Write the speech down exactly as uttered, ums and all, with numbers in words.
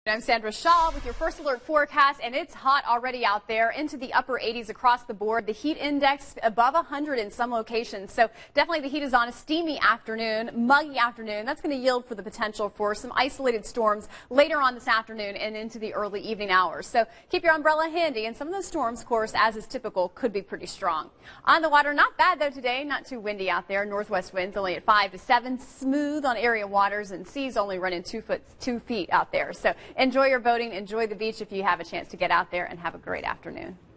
I'm Sandra Shaw with your first alert forecast, and it's hot already out there into the upper eighties across the board. The heat index above one hundred in some locations. So definitely the heat is on. A steamy afternoon, muggy afternoon. That's going to yield for the potential for some isolated storms later on this afternoon and into the early evening hours. So keep your umbrella handy, and some of those storms, of course, as is typical, could be pretty strong. On the water, not bad though today. Not too windy out there. Northwest winds only at five to seven. Smooth on area waters, and seas only running two foot two feet out there. So enjoy your boating, enjoy the beach if you have a chance to get out there, and have a great afternoon.